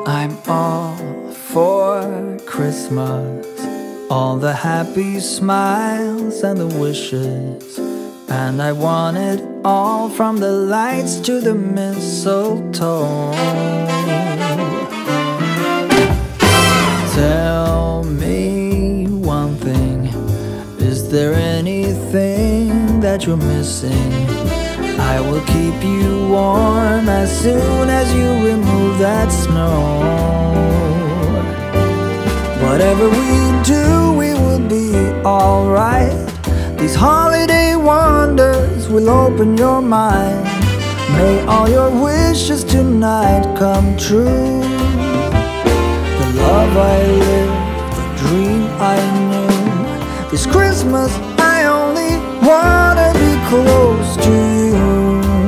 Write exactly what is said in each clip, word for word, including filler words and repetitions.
I'm all for Christmas, all the happy smiles and the wishes, and I want it all, from the lights to the mistletoe. Tell me one thing, is there anything that you're missing? I will keep you warm as soon as you remove that snow. Whatever we do, we will be alright. These holiday wonders will open your mind. May all your wishes tonight come true. The love I lived, the dream I knew. This Christmas I only wanna be close to you.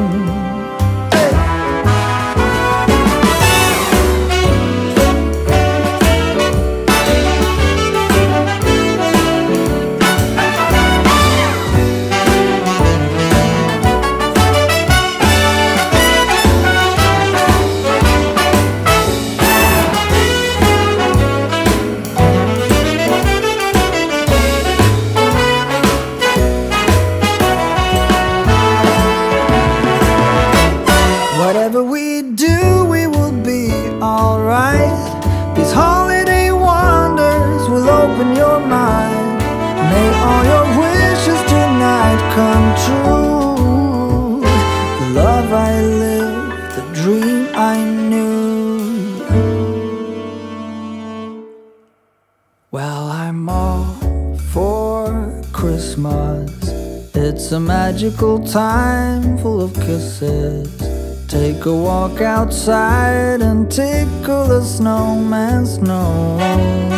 Whatever we do, we will be alright. These holiday wonders will open your mind. May all your wishes tonight come true. The love I lived, the dream I knew. Well, I'm all for Christmas. It's a magical time full of kisses. Take a walk outside and tickle the snowman's nose.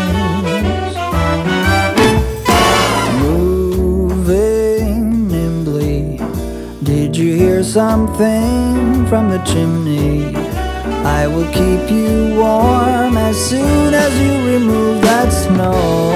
Moving nimbly, did you hear something from the chimney? I will keep you warm as soon as you remove that snow.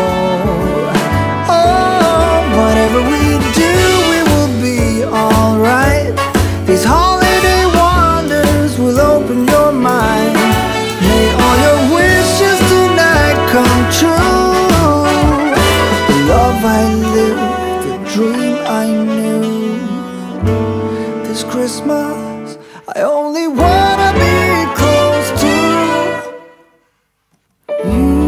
Oh, whatever we do, we will be alright. These holiday wonders will open your mind. May all your wishes tonight come true. The love I lived, the dream I knew. This Christmas I only wanna be close to you.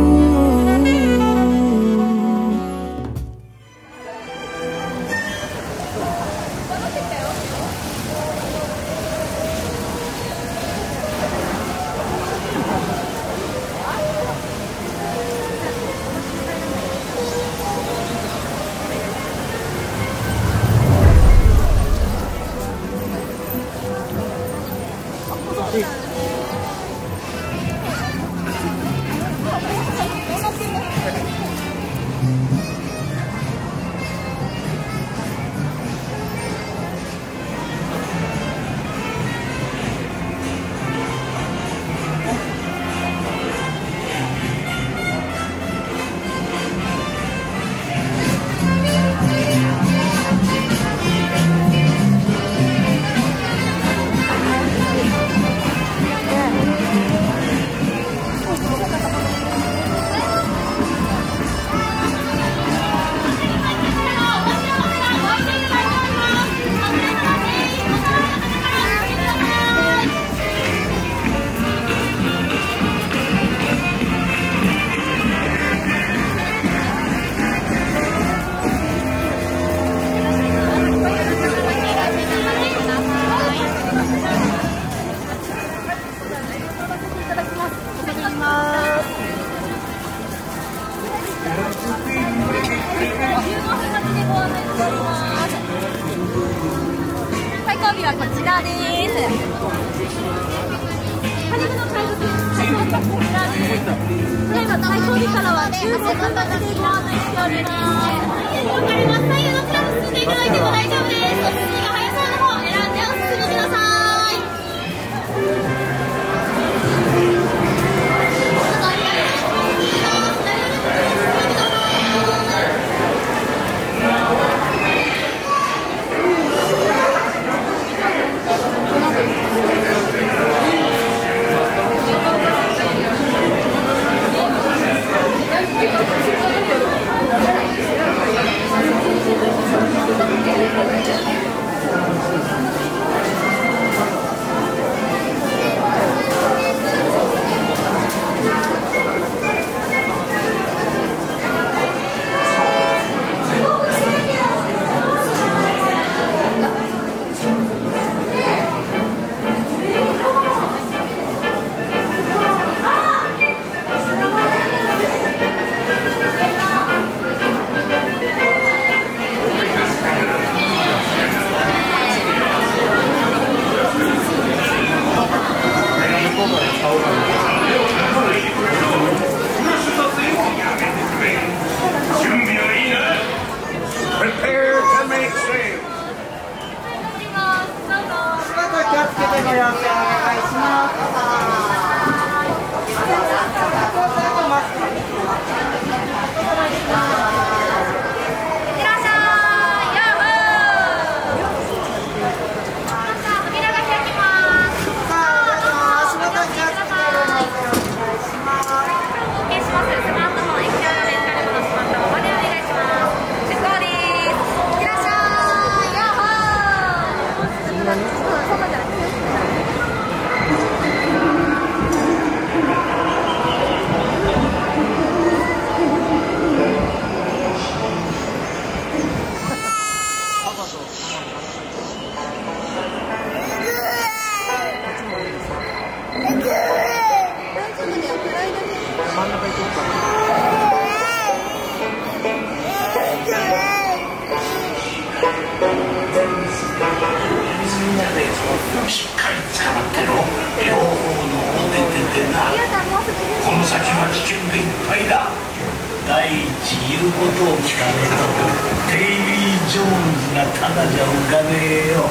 しっかり捕まってろ。両方の腕出てな。この先は危険がいっぱいだ。第一言うことを聞かねえとデイリー・ジョーンズがただじゃ浮かねえよ。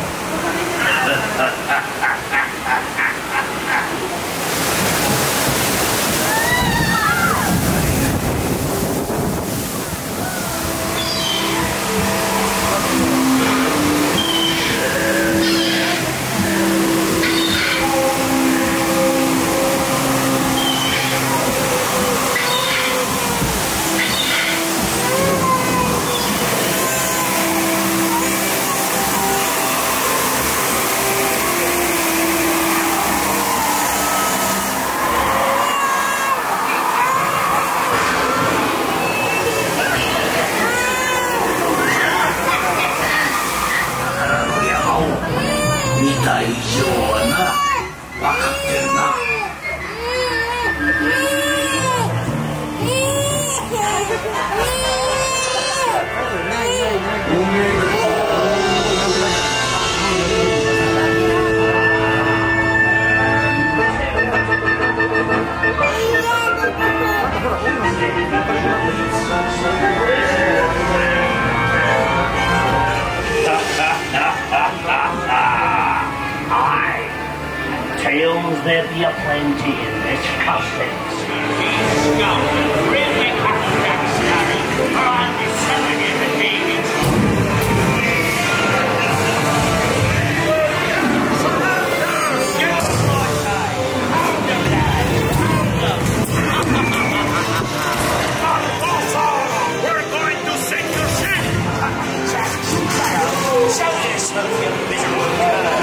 見た以上はな、分かってるな。 Tales there be aplenty in this castle. Really necessary, or I'll be selling it at David's. We're going to sink your ship! Show yourself, you miserable girl!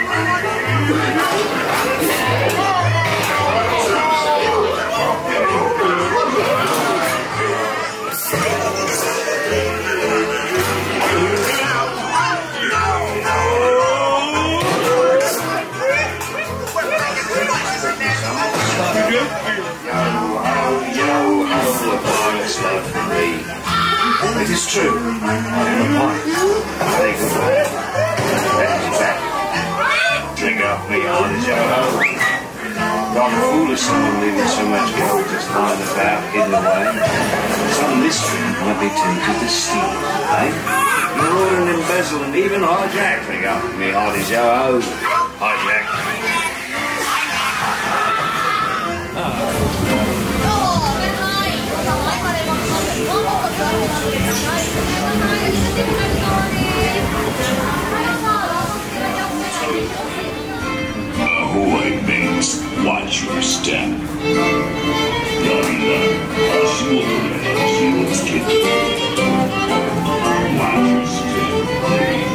Really hard as Joe. Rather foolish someone leaving so much gold just lying about, hidden away. Some mystery might be tempted to steal, eh? Murder and embezzle and even hijack me up me hard as Joe. Hijack. Ahoy, mates. Watch your step. Yonder, Ashwood, Watch your step, please.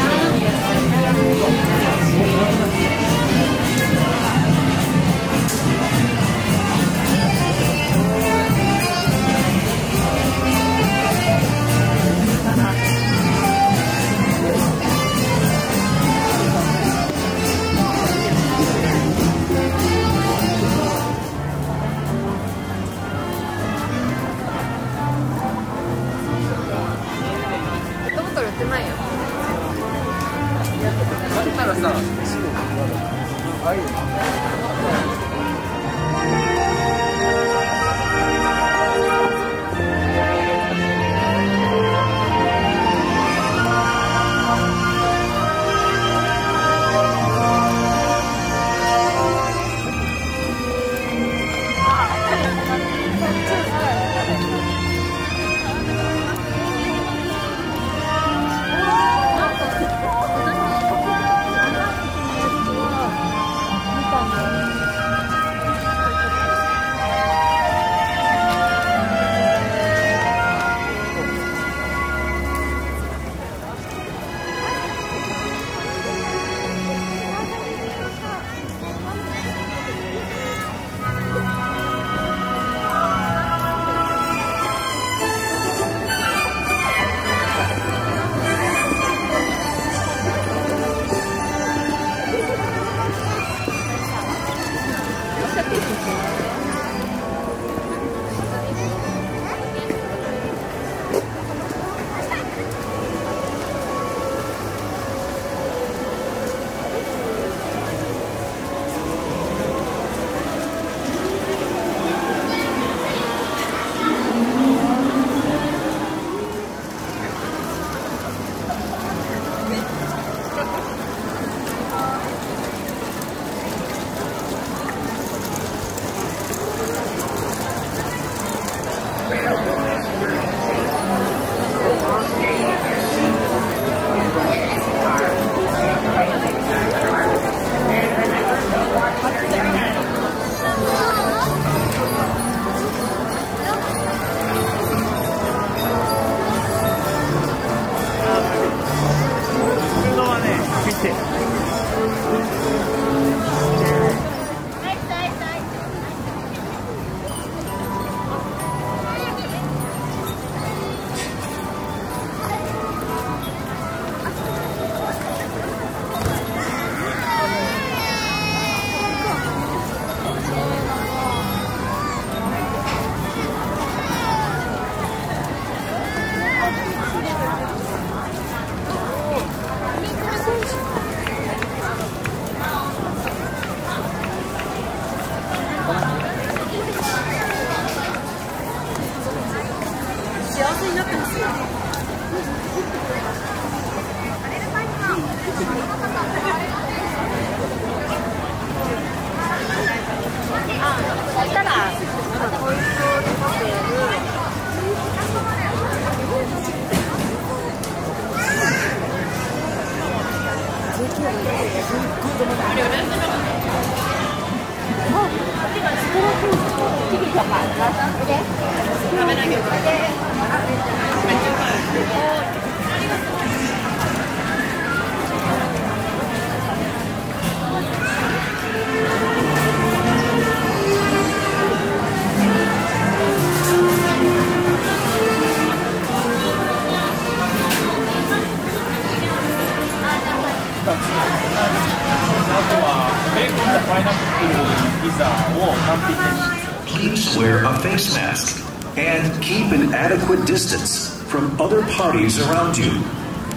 Please wear a face mask and keep an adequate distance from other parties around you.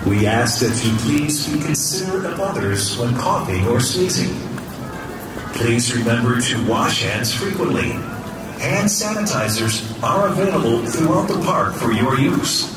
We ask that you please be considerate of others when coughing or sneezing. Please remember to wash hands frequently. Hand sanitizers are available throughout the park for your use.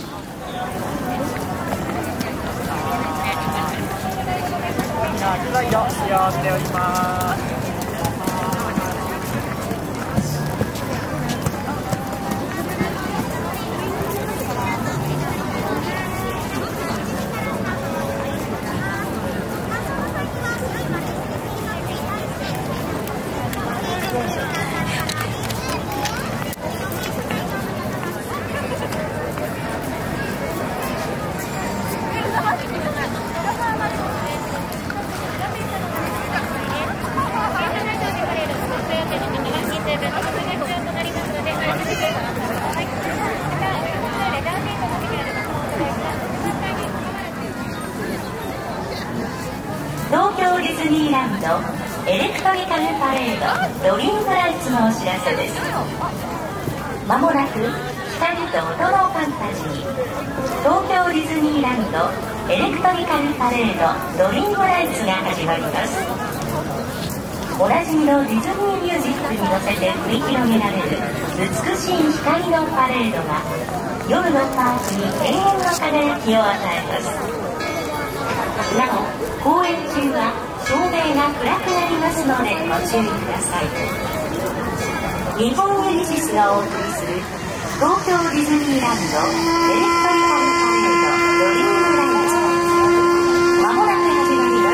東京ディズニーランドエレクトリカルパレードドリームライツのお知らせです。まもなく光と音のファンタジー東京ディズニーランドエレクトリカルパレードドリームライツが始まります。おなじみのディズニーミュージックに乗せて繰り広げられる美しい光のパレードが夜のパークに永遠の輝きを与えます。なお、公演中は照明が暗くなりますのでご注意ください。日本ユニシスがお送りする東京ディズニーランドエレクトリカルパレードドリームライツ、まもなく始まります。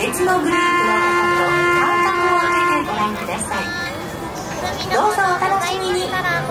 別のグループの方と間隔を空けてご覧ください。どうぞお楽しみに。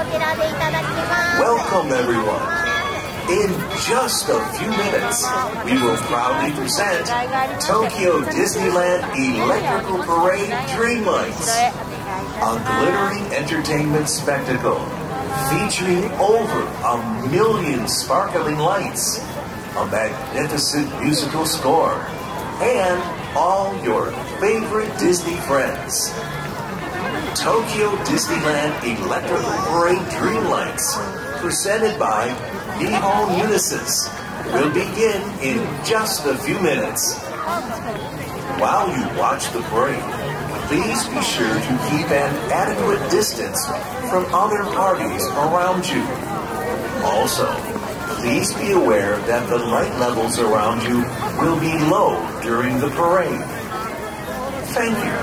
Welcome everyone. In just a few minutes, we will proudly present Tokyo Disneyland Electrical Parade Dreamlights, a glittering entertainment spectacle featuring over a million sparkling lights, a magnificent musical score, and all your favorite Disney friends. Tokyo Disneyland Electrical Parade Dreamlights, presented by Nihon Unisys, will begin in just a few minutes. While you watch the parade, please be sure to keep an adequate distance from other parties around you. Also, please be aware that the light levels around you will be low during the parade. Thank you.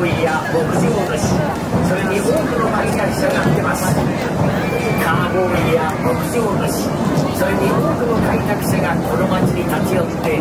ーイや牧場主、それに多くの売却者が出ます。カーボーイや牧場主、それに多くの開拓者がこの町に立ち寄って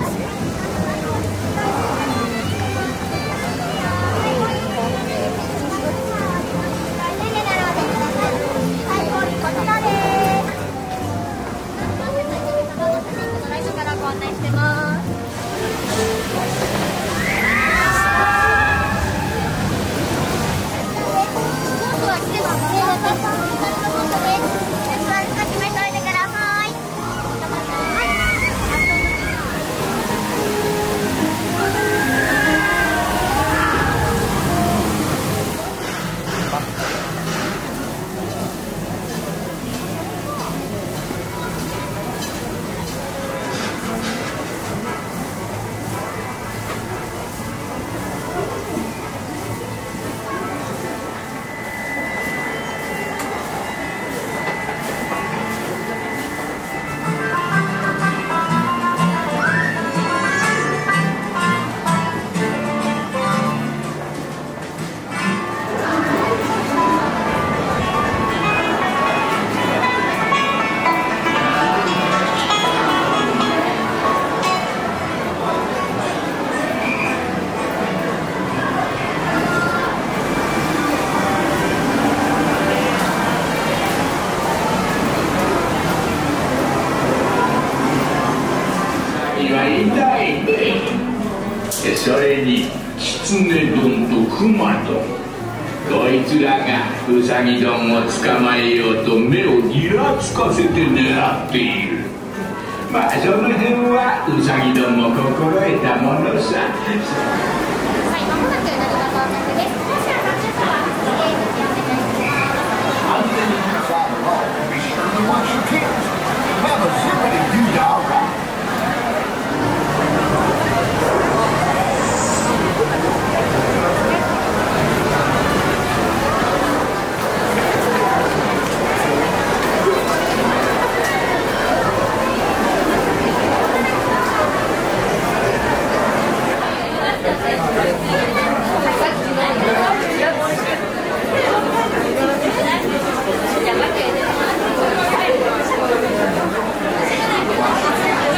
それに狐丼と熊丼、こいつらがウサギ丼を捕まえようと目をギラつかせて狙っている。まあその辺はウサギ丼も心得たものさ。はい、間もなく成田到着です。もしあの中は発言にお願いします。安全にさあの be sure to watch your kids. Have a zippity doo dog. Jangan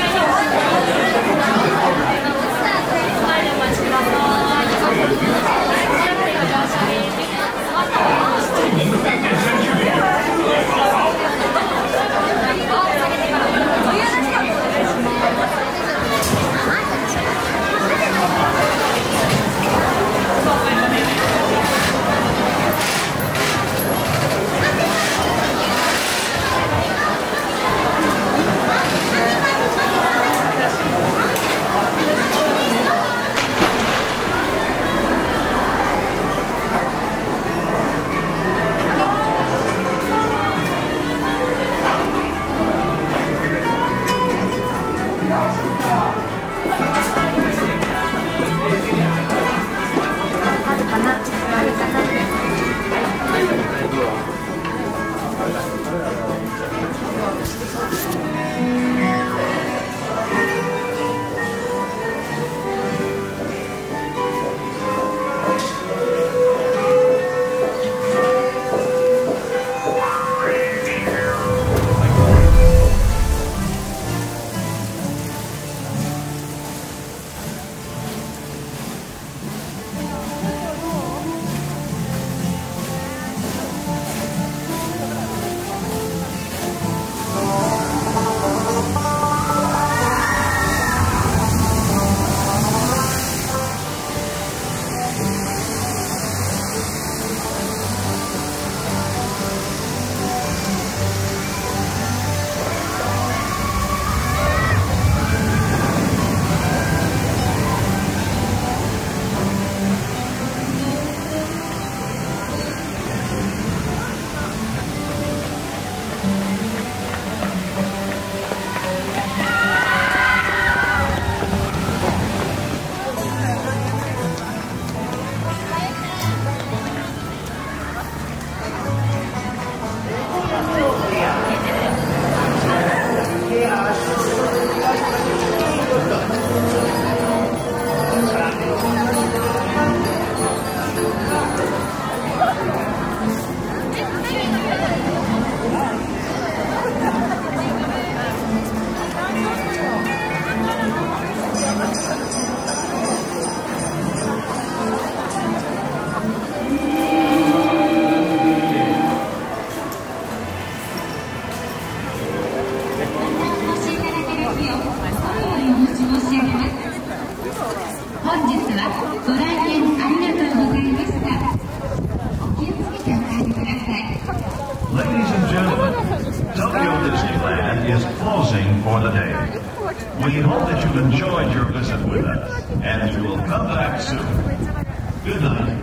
はご来店ありがとうございました。お気をつけてお帰りください。 Ladies and gentlemen, Tokyo Disneyland is closing for the day. We hope that you enjoyed your visit with us and you will come back soon. Good night.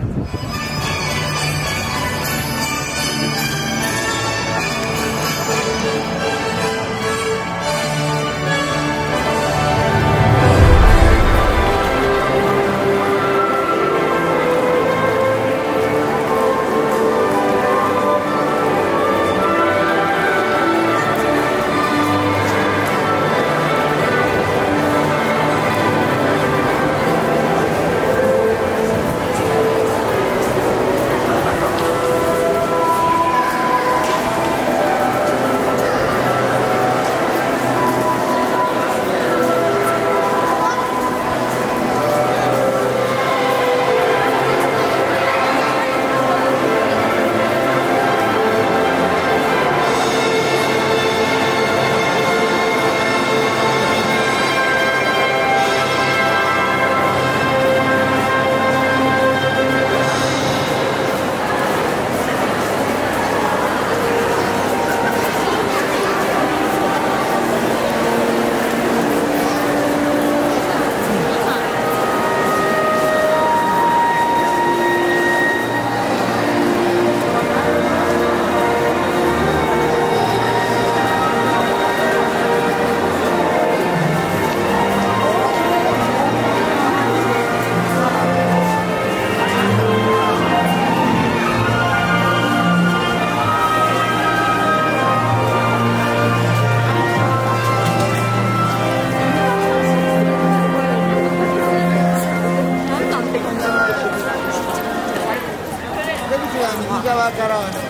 Cara